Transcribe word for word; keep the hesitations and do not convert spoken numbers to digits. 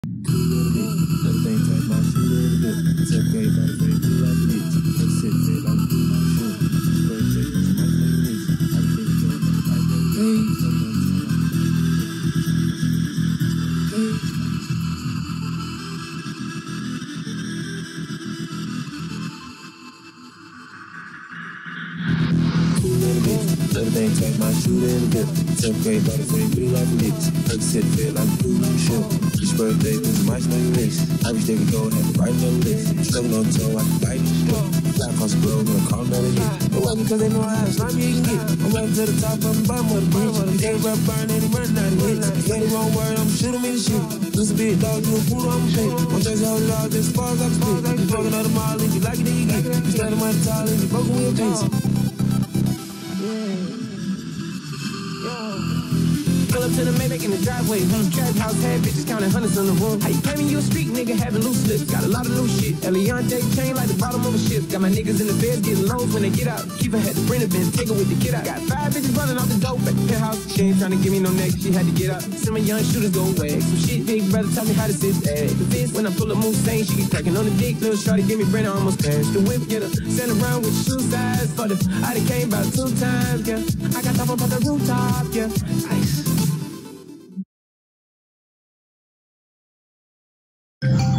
Everything touch my shoe really good. Tip gave out the do like this. Take sit, fit like do my shoe. Birthday, it's my name. I can take it like hey. Everything touch my shoe really good. Tip gave out the do like this. Take sit, fit like do my shoe. Each birthday, it's my name. I wish they could go and have to write on the list. Struggling on toe, I can bite the show. Fly across the globe, gonna call another hit. It wasn't because they know how slimy you can get. I'm running to the top, I'm the bottom of the bridge. These ain't rap burn, and he running out of hits. If you ain't the wrong word, I'm shooting me the shit. Used to be a dog, you a poodle, I'm a pig. One thing's a whole lot, just as far as I can spit. You broken out the mall, if you like it, then you get it. You standing by the tall, if you broken with a piece. Pull up to the Maybach in the driveway. Hmm. Trap house had bitches counting hundreds in the room. How you claiming you a street nigga having loose lips? Got a lot of new shit. Eliante chain like the bottom of a ship. Got my niggas in the bed getting loans when they get out. Keep her had to bring a bin, take her with the kid out. Got five bitches running off the dope at the penthouse. She ain't trying to give me no neck, she had to get out. Some of young shooters go wag. Some shit big brother taught me how to sit ag. The fist when I pull up move sane, she get cracking on the dick. Little shorty give me bread, I almost crashed. The whip get her, send around with shoe size. For the I done came about two times, yeah. I got top up on the rooftop, yeah. Ice.